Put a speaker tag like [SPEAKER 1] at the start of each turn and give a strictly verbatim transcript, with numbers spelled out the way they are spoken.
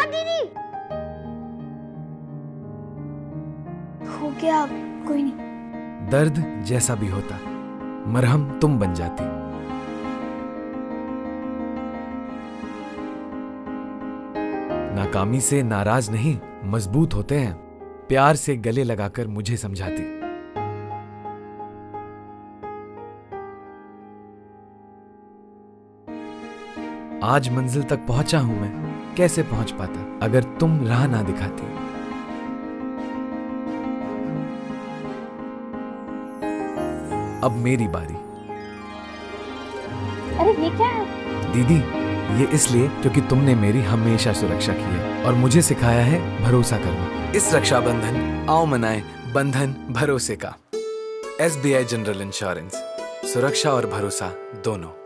[SPEAKER 1] दीदी। हो गया, कोई नहीं।
[SPEAKER 2] दर्द जैसा भी होता, मरहम तुम बन जाती। नाकामी से नाराज नहीं, मजबूत होते हैं। प्यार से गले लगाकर मुझे समझाती। आज मंजिल तक पहुंचा हूं मैं, कैसे पहुंच पाता अगर तुम राह ना दिखाती। अब मेरी बारी।
[SPEAKER 1] अरे ये क्या है?
[SPEAKER 2] दीदी, ये इसलिए क्योंकि तुमने मेरी हमेशा सुरक्षा की है और मुझे सिखाया है भरोसा करना। इस रक्षाबंधन आओ मनाएं बंधन भरोसे का। S B I general insurance, सुरक्षा और भरोसा दोनों।